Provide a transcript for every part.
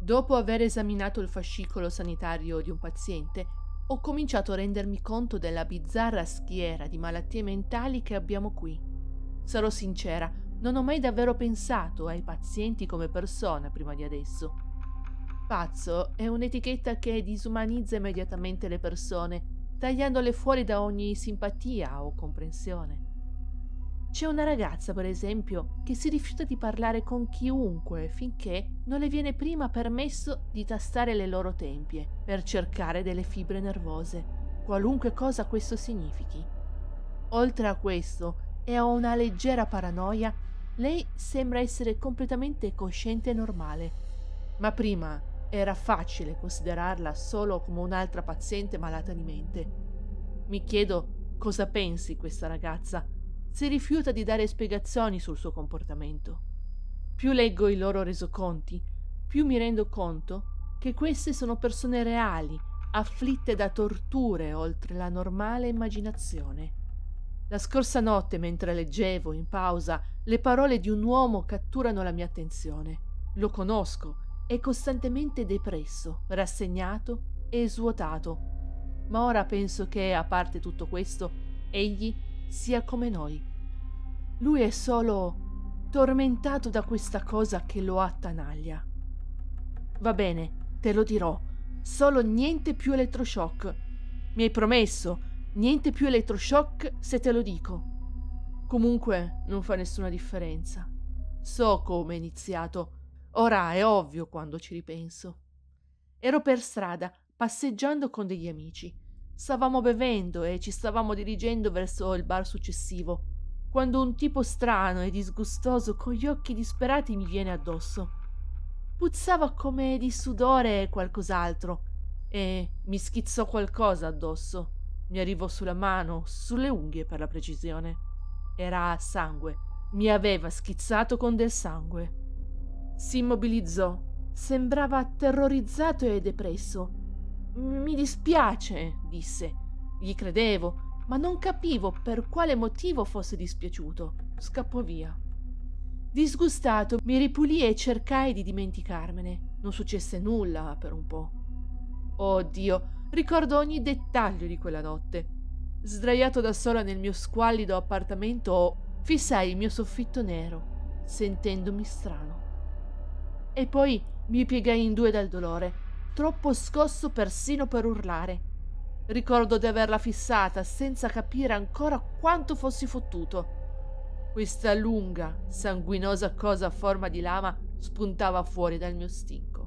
Dopo aver esaminato il fascicolo sanitario di un paziente, ho cominciato a rendermi conto della bizzarra schiera di malattie mentali che abbiamo qui. Sarò sincera, non ho mai davvero pensato ai pazienti come persone prima di adesso. Pazzo è un'etichetta che disumanizza immediatamente le persone, tagliandole fuori da ogni simpatia o comprensione. C'è una ragazza, per esempio, che si rifiuta di parlare con chiunque finché non le viene prima permesso di tastare le loro tempie per cercare delle fibre nervose, qualunque cosa questo significhi. Oltre a questo e a una leggera paranoia, lei sembra essere completamente cosciente e normale, ma prima era facile considerarla solo come un'altra paziente malata di mente. Mi chiedo cosa pensi questa ragazza. Si rifiuta di dare spiegazioni sul suo comportamento. Più leggo i loro resoconti, più mi rendo conto che queste sono persone reali, afflitte da torture oltre la normale immaginazione. La scorsa notte, mentre leggevo in pausa, le parole di un uomo catturano la mia attenzione. Lo conosco, è costantemente depresso, rassegnato e svuotato. Ma ora penso che, a parte tutto questo, egli sia come noi. Lui è solo tormentato da questa cosa che lo attanaglia. Va bene, te lo dirò, solo niente più elettroshock. Mi hai promesso, niente più elettroshock se te lo dico. Comunque non fa nessuna differenza. So come è iniziato, ora è ovvio quando ci ripenso. Ero per strada, passeggiando con degli amici. Stavamo bevendo e ci stavamo dirigendo verso il bar successivo, quando un tipo strano e disgustoso con gli occhi disperati mi viene addosso. Puzzava come di sudore e qualcos'altro e mi schizzò qualcosa addosso. Mi arrivò sulla mano, sulle unghie per la precisione. Era sangue. Mi aveva schizzato con del sangue. Si immobilizzò. Sembrava terrorizzato e depresso. Mi dispiace, disse. Gli credevo, ma non capivo per quale motivo fosse dispiaciuto. Scappò via. Disgustato, mi ripulii e cercai di dimenticarmene. Non successe nulla per un po'. Oh Dio, ricordo ogni dettaglio di quella notte. Sdraiato da sola nel mio squallido appartamento, fissai il mio soffitto nero, sentendomi strano. E poi mi piegai in due dal dolore, troppo scosso persino per urlare. Ricordo di averla fissata senza capire ancora quanto fossi fottuto. Questa lunga, sanguinosa cosa a forma di lama spuntava fuori dal mio stinco.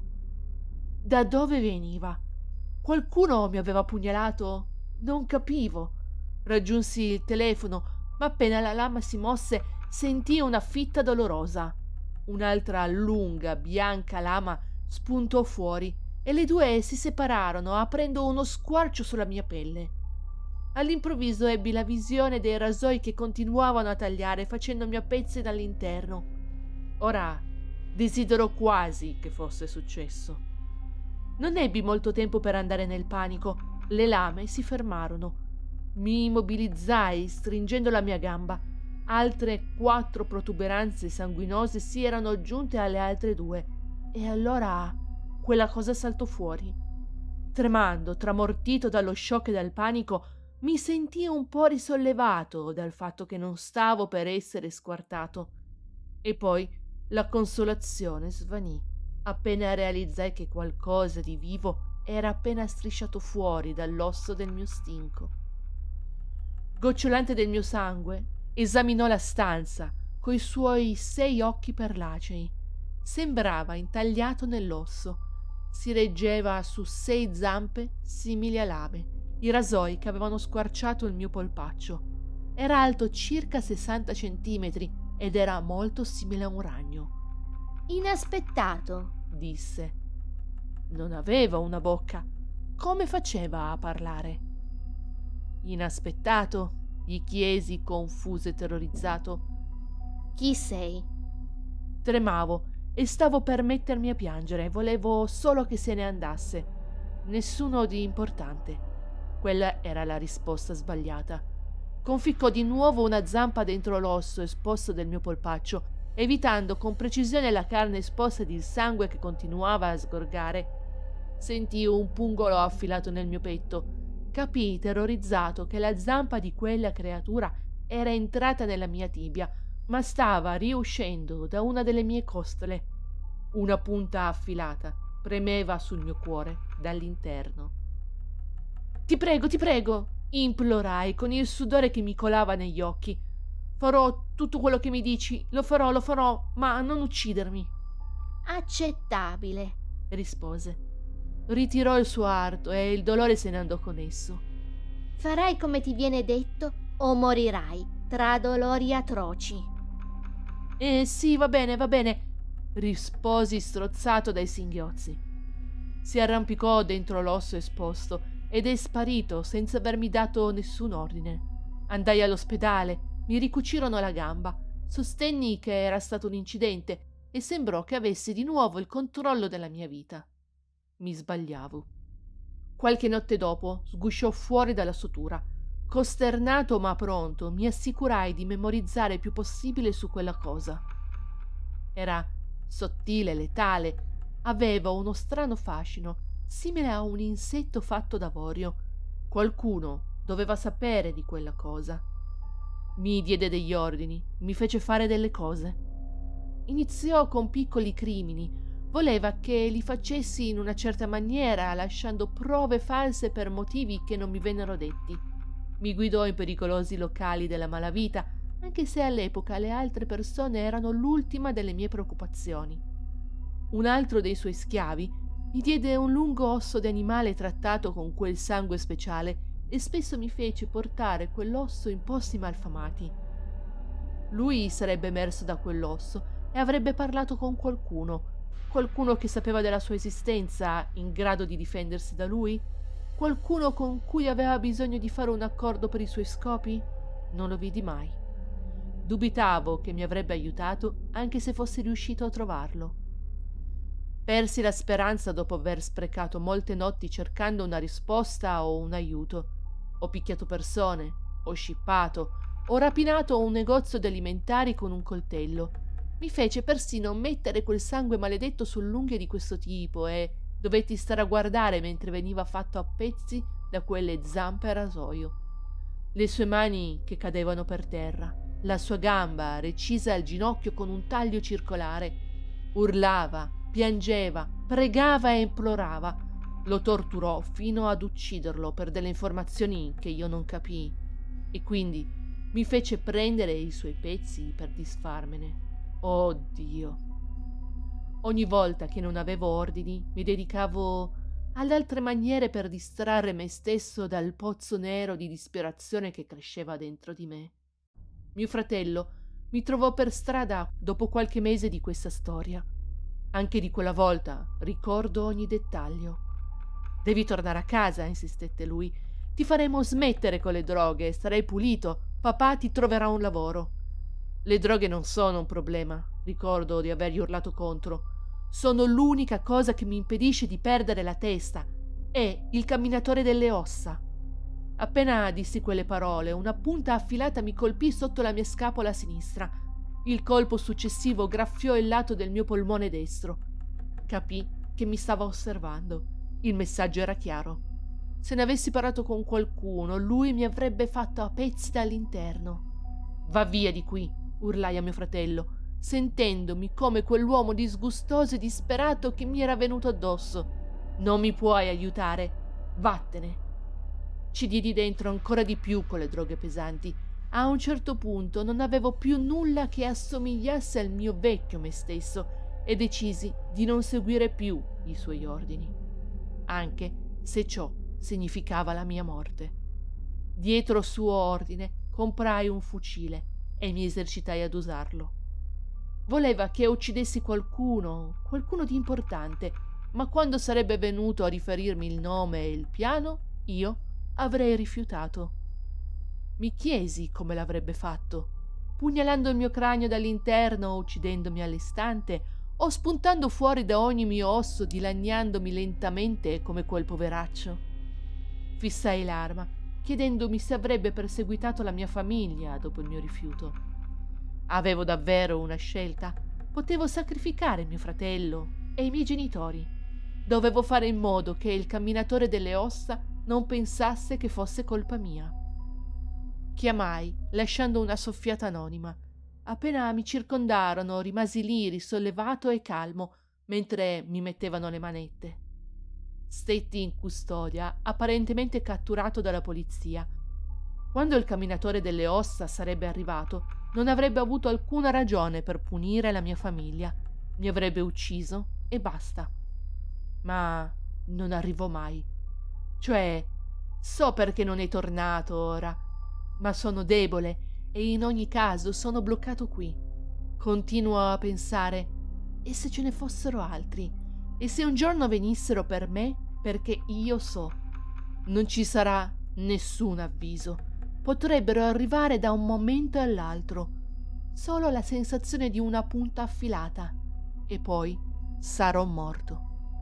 Da dove veniva? Qualcuno mi aveva pugnalato? Non capivo. Raggiunsi il telefono, ma appena la lama si mosse sentii una fitta dolorosa. Un'altra lunga, bianca lama spuntò fuori e le due si separarono aprendo uno squarcio sulla mia pelle. All'improvviso ebbi la visione dei rasoi che continuavano a tagliare facendomi a pezzi dall'interno. Ora desidero quasi che fosse successo. Non ebbi molto tempo per andare nel panico. Le lame si fermarono. Mi immobilizzai stringendo la mia gamba. Altre 4 protuberanze sanguinose si erano aggiunte alle altre 2 e allora quella cosa saltò fuori. Tremando, tramortito dallo shock e dal panico, mi sentii un po' risollevato dal fatto che non stavo per essere squartato. E poi la consolazione svanì appena realizzai che qualcosa di vivo era appena strisciato fuori dall'osso del mio stinco. Gocciolante del mio sangue, esaminò la stanza coi suoi 6 occhi perlacei. Sembrava intagliato nell'osso. Si reggeva su 6 zampe simili a lame, i rasoi che avevano squarciato il mio polpaccio. Era alto circa 60 centimetri ed era molto simile a un ragno. Inaspettato, disse. Non aveva una bocca. Come faceva a parlare? Inaspettato? Gli chiesi, confuso e terrorizzato. chi sei? Tremavo e stavo per mettermi a piangere. Volevo solo che se ne andasse. Nessuno di importante. Quella era la risposta sbagliata. Conficcò di nuovo una zampa dentro l'osso esposto del mio polpaccio evitando con precisione la carne esposta ed il sangue che continuava a sgorgare. Sentii un pungolo affilato nel mio petto. Capii terrorizzato che la zampa di quella creatura era entrata nella mia tibia, ma stava riuscendo da una delle mie costole. Una punta affilata premeva sul mio cuore dall'interno. Ti prego, implorai con il sudore che mi colava negli occhi. Farò tutto quello che mi dici, lo farò, ma non uccidermi. Accettabile. Rispose. Ritirò il suo arto e il dolore se ne andò con esso. Farai come ti viene detto o morirai tra dolori atroci. Sì, va bene, risposi strozzato dai singhiozzi. Si arrampicò dentro l'osso esposto ed è sparito senza avermi dato nessun ordine. Andai all'ospedale, mi ricucirono la gamba, sostenni che era stato un incidente e sembrò che avessi di nuovo il controllo della mia vita. Mi sbagliavo. Qualche notte dopo sgusciò fuori dalla sutura. Costernato ma pronto, mi assicurai di memorizzare il più possibile su quella cosa. Era sottile, letale, aveva uno strano fascino, simile a un insetto fatto d'avorio. Qualcuno doveva sapere di quella cosa. Mi diede degli ordini, mi fece fare delle cose. Iniziò con piccoli crimini. Voleva che li facessi in una certa maniera, lasciando prove false per motivi che non mi vennero detti. Mi guidò in pericolosi locali della malavita, anche se all'epoca le altre persone erano l'ultima delle mie preoccupazioni. Un altro dei suoi schiavi mi diede un lungo osso di animale trattato con quel sangue speciale e spesso mi fece portare quell'osso in posti malfamati. Lui sarebbe emerso da quell'osso e avrebbe parlato con qualcuno che sapeva della sua esistenza, in grado di difendersi da lui? Qualcuno con cui aveva bisogno di fare un accordo per i suoi scopi? Non lo vidi mai. Dubitavo che mi avrebbe aiutato anche se fossi riuscito a trovarlo. Persi la speranza dopo aver sprecato molte notti cercando una risposta o un aiuto. Ho picchiato persone, ho scippato, ho rapinato un negozio di alimentari con un coltello. Mi fece persino mettere quel sangue maledetto sull'unghia di questo tipo e dovetti stare a guardare mentre veniva fatto a pezzi da quelle zampe a rasoio. Le sue mani che cadevano per terra, la sua gamba recisa al ginocchio con un taglio circolare. Urlava, piangeva, pregava e implorava. Lo torturò fino ad ucciderlo per delle informazioni che io non capii e quindi mi fece prendere i suoi pezzi per disfarmene. Oh Dio! Ogni volta che non avevo ordini mi dedicavo ad altre maniere per distrarre me stesso dal pozzo nero di disperazione che cresceva dentro di me. Mio fratello mi trovò per strada dopo qualche mese di questa storia. Anche di quella volta ricordo ogni dettaglio. Devi tornare a casa, insistette lui. Ti faremo smettere con le droghe, sarai pulito, papà ti troverà un lavoro. Le droghe non sono un problema, ricordo di avergli urlato contro. Sono l'unica cosa che mi impedisce di perdere la testa. È il camminatore delle ossa. Appena dissi quelle parole, una punta affilata mi colpì sotto la mia scapola sinistra. Il colpo successivo graffiò il lato del mio polmone destro. Capì che mi stava osservando. Il messaggio era chiaro. Se ne avessi parlato con qualcuno, lui mi avrebbe fatto a pezzi dall'interno. Va via di qui, urlai a mio fratello, sentendomi come quell'uomo disgustoso e disperato che mi era venuto addosso. Non mi puoi aiutare, vattene. Ci diedi dentro ancora di più con le droghe pesanti. A un certo punto non avevo più nulla che assomigliasse al mio vecchio me stesso e decisi di non seguire più i suoi ordini, anche se ciò significava la mia morte. Dietro suo ordine comprai un fucile e mi esercitai ad usarlo. Voleva che uccidessi qualcuno di importante, ma quando sarebbe venuto a riferirmi il nome e il piano, io avrei rifiutato. Mi chiesi come l'avrebbe fatto, pugnalando il mio cranio dall'interno o uccidendomi all'istante, o spuntando fuori da ogni mio osso dilaniandomi lentamente come quel poveraccio. Fissai l'arma, chiedendomi se avrebbe perseguitato la mia famiglia dopo il mio rifiuto. Avevo davvero una scelta. Potevo sacrificare mio fratello e i miei genitori. Dovevo fare in modo che il camminatore delle ossa non pensasse che fosse colpa mia. Chiamai, lasciando una soffiata anonima. Appena mi circondarono, rimasi lì risollevato e calmo, mentre mi mettevano le manette. Stetti in custodia, apparentemente catturato dalla polizia. Quando il camminatore delle ossa sarebbe arrivato, non avrebbe avuto alcuna ragione per punire la mia famiglia. Mi avrebbe ucciso e basta. Ma non arrivò mai. Cioè, so perché non è tornato ora, ma sono debole e in ogni caso sono bloccato qui. Continuo a pensare, e se ce ne fossero altri? E se un giorno venissero per me? Perché io so, non ci sarà nessun avviso. Potrebbero arrivare da un momento all'altro. Solo la sensazione di una punta affilata. E poi sarò morto.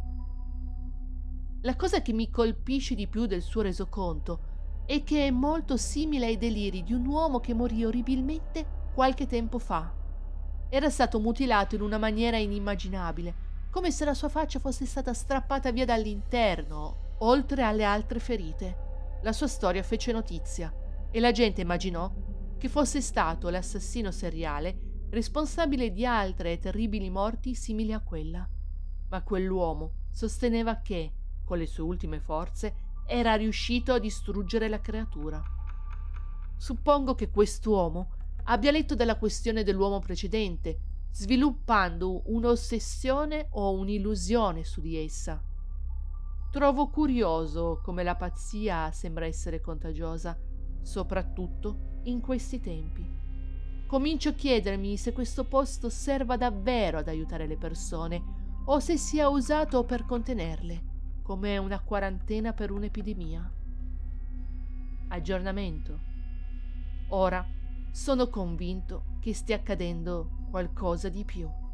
La cosa che mi colpisce di più del suo resoconto è che è molto simile ai deliri di un uomo che morì orribilmente qualche tempo fa. Era stato mutilato in una maniera inimmaginabile, come se la sua faccia fosse stata strappata via dall'interno, oltre alle altre ferite. La sua storia fece notizia e la gente immaginò che fosse stato l'assassino seriale responsabile di altre terribili morti simili a quella. Ma quell'uomo sosteneva che, con le sue ultime forze, era riuscito a distruggere la creatura. Suppongo che quest'uomo abbia letto della questione dell'uomo precedente, sviluppando un'ossessione o un'illusione su di essa. Trovo curioso come la pazzia sembra essere contagiosa, soprattutto in questi tempi. Comincio a chiedermi se questo posto serva davvero ad aiutare le persone o se sia usato per contenerle, come una quarantena per un'epidemia. Aggiornamento. Ora sono convinto che stia accadendo qualcosa di più.